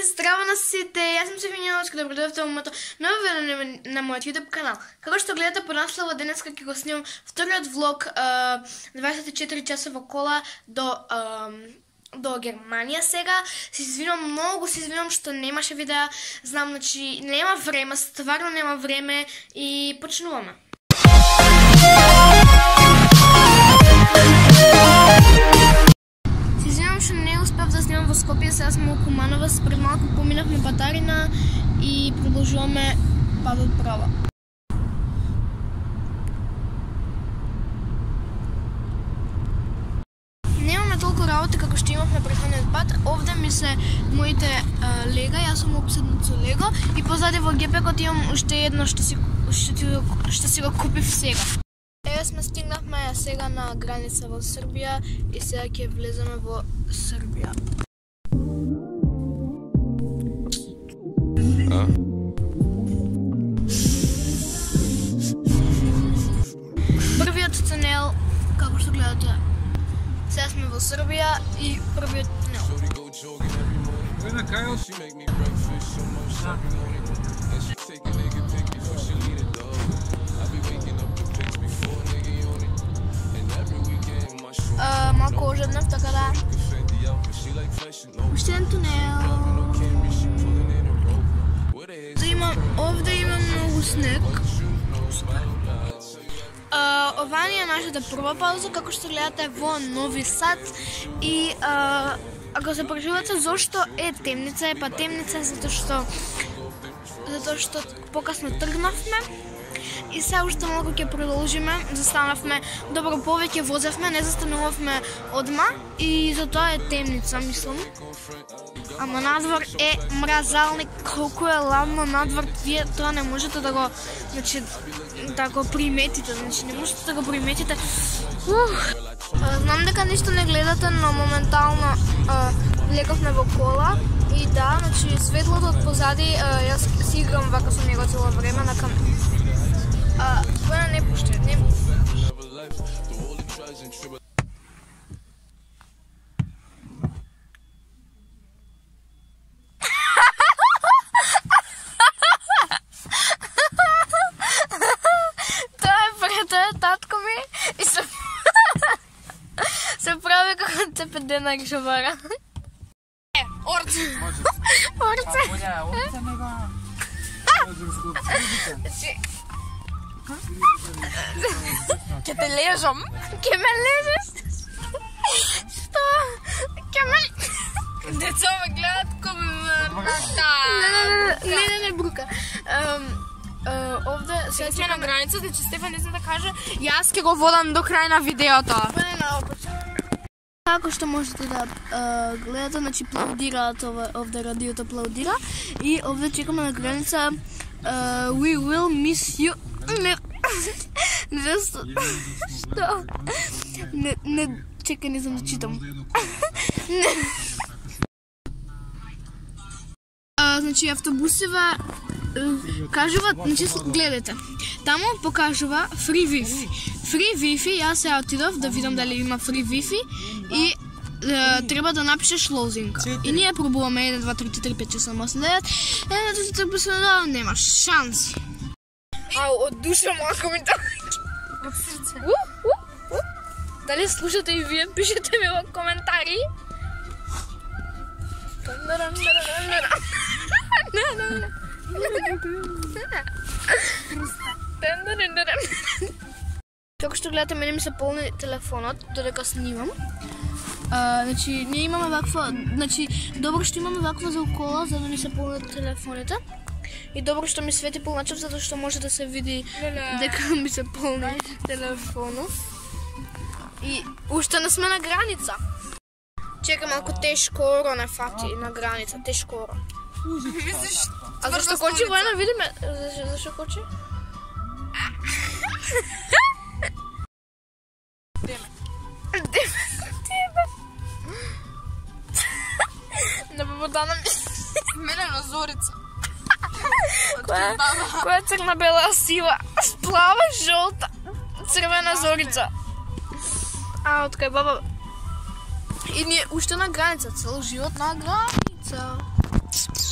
Здраво на сите! Јас сум Севинјовска, добро дојдовте во моето ново видео на мојот YouTube канал. Како што гледате понаслова, денеска ќе го снимам вториот влог 24 часа во кола до Германија сега. Се извинувам, многу се извинувам што немаше видеа. Знам, значи нема време, стварно нема време и почнуваме. Се извинувам што не успев да снимам во Скопје, сега сме во Кумановец, пред малку поминавме Батарина и продолжуваме патот права. Немаме толку работи како што имавме претходниот пат. Овде ми се моите лего, јас сум обседнат со лего и позади во гепекот имам уште едно што си го купив сега. Еве сме стигнавме сега на граница во Србија и сега ќе влеземе во Србија. Првиот тунел, како што гледате, сега сме во Србија и првиот тунел. Малку ожеднав, така да. Уште еден тунел. Овде има многу снег. Ова ни е нашата прва пауза, како што гледате во Нови Сад. И ако се прашувате зошто е темница, па темница затоа што покасно тргнавме. И сега уште малку ќе продолжиме, застанавме, добро повеќе возевме, не застанувавме одма и затоа е темница, мислам. Ама надвор е мразалник, колку е ладно надвор, вие тоа не можете да го, значи, да го приметите, значи не можете да го приметите. Знам дека ништо не гледате, но моментално леговме во кола и да, значи светлото од позади, јас си играм вака со него цело време на камера. Тоа не пуште, не. Тоа е татко ми и се прави како ЦПД на гжавара. Орце! Орце! Ќе те лежам. Ќе ме лежиш? Што? Ќе ме... Деца ме гледат кој ме... Не, брука. Овде сега сме на границата, че Стефан не зна да каже, јас ќе го водам до крај на видеото. Како што можете да гледате, значи аплаудираат овде радиото аплаудира и овде чекаме на граница We will miss you. Што? Не, чекај, не знам да читам. Значи автобусива кажува, значи гледате. Таму покажува free wifi. Free wifi, јас се отидов да видам дали има free wifi и треба да напишеш лозинг. И ние пробуваме 1, 2, 3, 4, 5, 6, 7, 8, 9. 1, 2, 3, 4, 5, нема шанси. Ау, од душа малко ми тоа. Од срце. Дали слушате и вие? Пишете ми во коментари. Како што гледате, мене ми се полни телефонот додека снимам. Значи, ние имаме ваква, значи, добро што имаме ваква за кола, за да ми се полнат телефоните. И добро што ми свети полначев, затоа што може да се види дека ми се полни телефонот. И уште не сме на граница. Чека малку, те скоро не фати на граница, те скоро. А зашто кочи војна, видиме? Зашто кочи? Тебе. На Бабодана мене на Зорица. Која е црна, бела, сива, сплава, жолта, црвена Зорица. А, од кај баба. И ние уште на граница, цел живот на граница.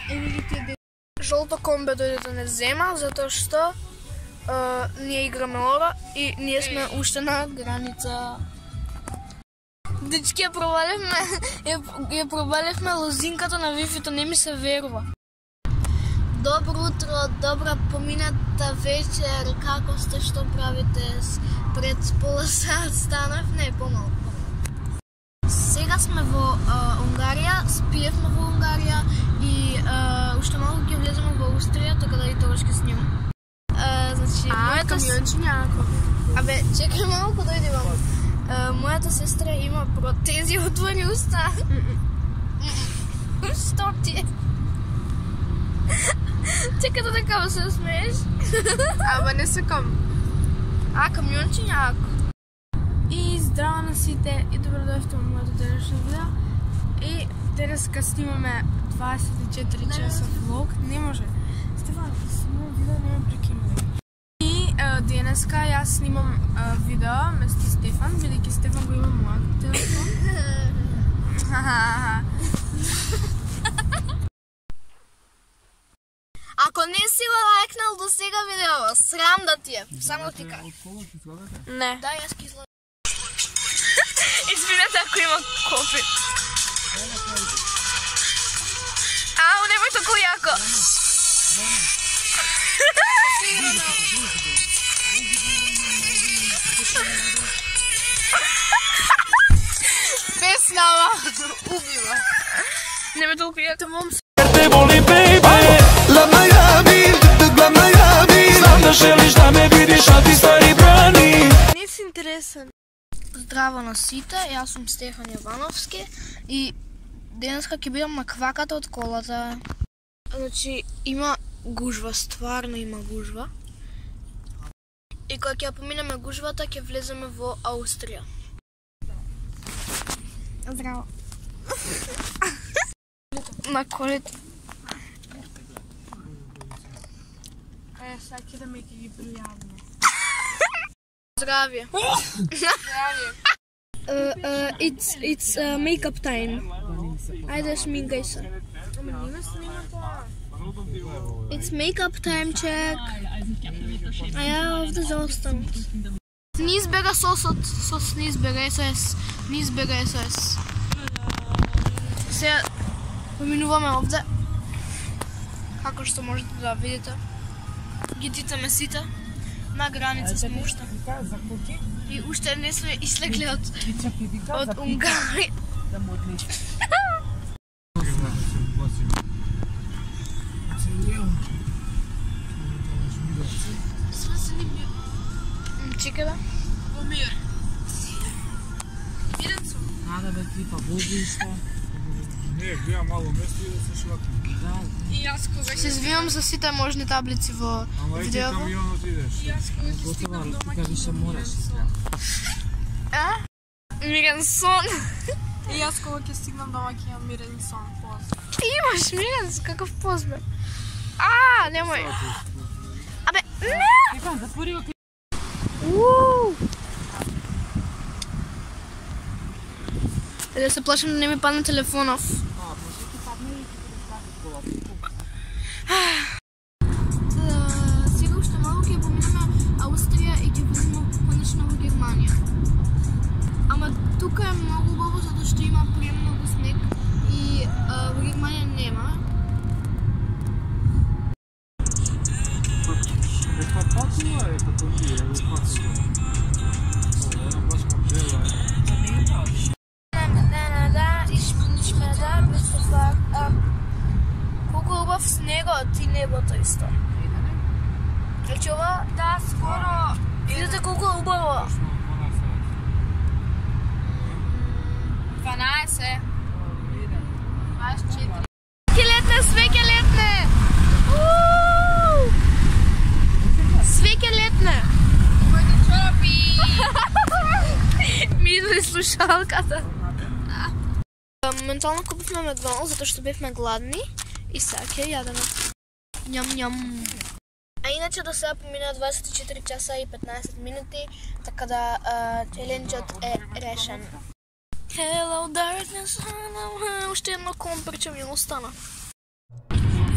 Жолто комбе дојде да не зема, затоа што ние играме ора и ние сме уште на граница. Дечки, ја провалевме лозинката на Wi-Fi-то, не ми се верува. Добро утро, добра помината вечер, како сте, што правите? Пред пола сат станав, не, помалку. Сега сме во Унгарија, спиевме во Унгарија и уште малку ќе влеземе во Австрија, така да и тоа ќе снимам. Значи, камиончињако. Абе, чекај малку да идем. Мојата сестра има протези, отвори уста. Што ти е? Чекай да така се смееш. Ама не се кам. Камиончињако. И здраво на сите и добро дојавте во моето денешно видео. И денеска снимаме 24 часов влог. Не може. Стефан, снимам видео, не ме прекинувай. И денеска јас снимам видео место Стефан, бидејќи Стефан го има мојот телефон. Ако не си го лайкнал до сега видео, срам да ти е. Само ти кажа. Не. Да, јас ки излагам. Извинете ако има кофе. Ау, немој толку јако. Без нама. Убива. Немој толку јако. Te volim baby, glavna ja bi, znam da želiš da me vidiš, a ti stari brani. Не си интересен. Здраво на сите, јас сум Стефан Јовановски и денеска ќе бидам на кваката од колата. Значи, има гужва, стварно има гужва. И кога ќе поминеме гужвата, ќе влеземе во Австрија. Здраво. На колите. Сега ќе да ме ги пријавиме. Здравје. It's makeup time. Ајде шминкај се. Ама нима снима тоа. It's makeup time, check. А ја овде заостанат. Низ бега сосот, сос низ бега СОС, низ бега СОС. Сега поминуваме овде. Како што можете да видите, ги тицаме сите. На граница сме уште. И уште не сме излегли од Унгарија. Чекай да. Во мир. Мирен сум. Надо бе типа возиш што? Не, гледам мало место и да се швакам. И јас кога Се извинувам за сите можни таблици во Ама и ти видеото. камионот идеш. јас кога ќе Готова, стигнам дома тука више мораш сега. Мирен сон. И јас кога ќе стигнам дома ќе имам мирен сон после. Имаш мирен сон, каков позбе. Немој. Абе, не! Стефан, затвори го. Да се плашам да не ми падне телефонов. Сега уште малку ќе поминеме Австрија и ќе влеземе конечно во Германија. Ама тука е многу убаво затоа што има премногу снег и во Германија нема. Ека патува е како ние, е патува. Она баш кам жела е. Колку убав снегот и небото исто. Значи ова, Да, скоро. видите колку е убаво. 12. 24. Ке летне, све ке летне! Све ке летне! Моите чорапи. Ми идва и слушалката. Моментално купивме Макдоналдс, затоа што бевме гладни и сега ќе јадеме. Ням-ням. А иначе до сега помина 24 часа и 15 минути, така да челенџот е решен. Hello darkness, уште едно компрче ми остана.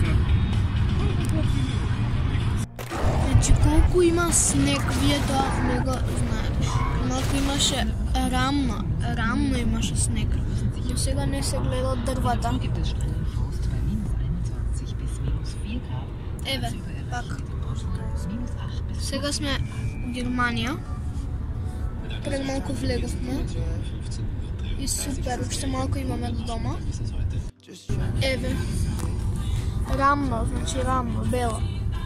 Значи колко има снег, вие това не го знаете. Малко имаше рамно имаше снег. Но сега не се гледа от дървата. Еве, пак. Сега сме в Германия. Пред малко влегохме. И супер, още малко имаме до дома. Еве. Рамно, значи рамно, бела.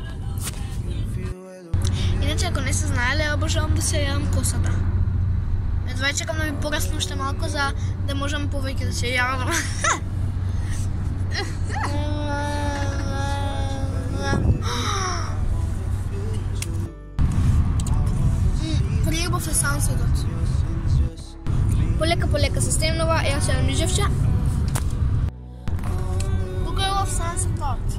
Иначе, ако не се знаели, обожавам да се ядам косата. Едва чекам да ми порасне още малко, за да можем повече да се ядам. Прилюбов е сансъдът. Полека се стемнува, аз ядам нижевче. Тук е в сансъдът.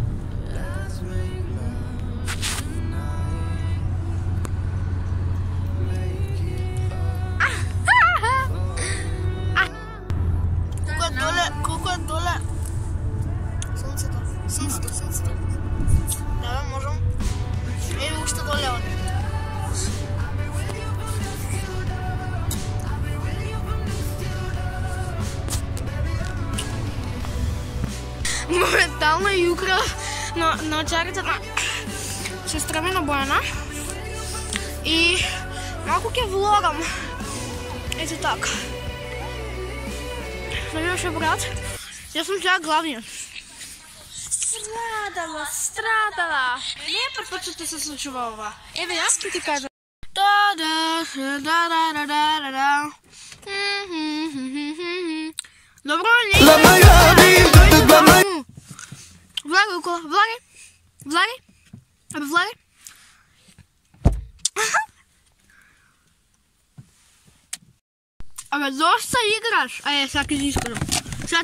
Колко е доле? Слънцето. Да, можем. Или още доле от. Моментално и украл на чарите на сестра ми на Бояна. И малко ке влогам. Ето така. Следващия брат. Аз съм сега главния. Страдала. Не е първ път, че ти се случва това. Еве, аз ще ти кажа. Добро, не влагай около, влагай. Абе, влагай. Абе, доста играш. Ай, сега ти изкочив. Сега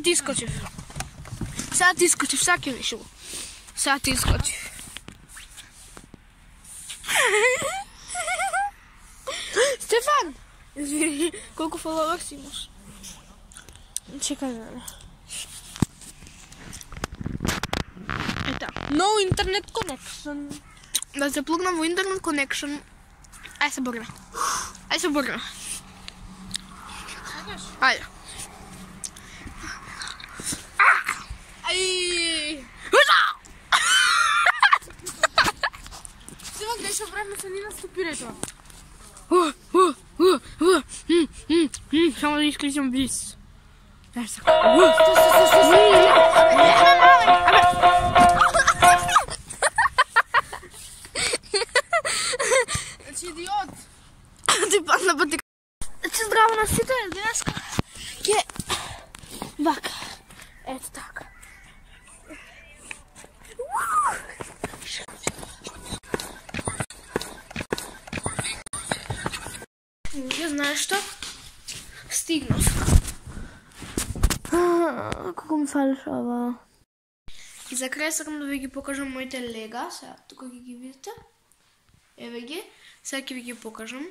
ти изкочив, всяки виж го. Сега ти изкочив. Стефан! Извини, колко фоловър си имаш? Чекай, бе. Ето. No internet connection. Да се плугнем в интернет connection. Ай се бърна. Айде. Ай! Сега грешно време са ни наступили това. Само да изключим близ. Ти идиот! Ти падна пътека. Ти здраво на сите днеска. Ке. Вака. Ето така. Не знаеш що? Стигнах. Колко ми фалшава. И за край искам да ви ги покажам моите лега. Сега тук ги видите. Еве ги. Сега ви ги покажам.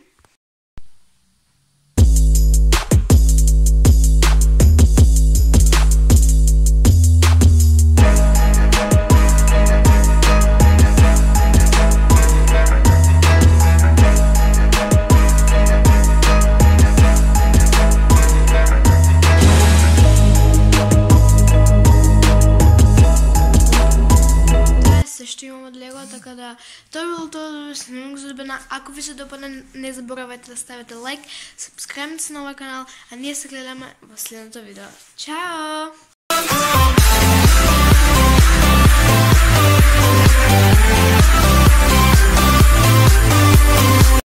Ще имам от Лего, така да това било това да ви снимам за любена. Ако ви се допадне, не забравяйте да ставите лайк, сабскрайбнете се на моя канал, а ние се гледаме в следното видео. Чао!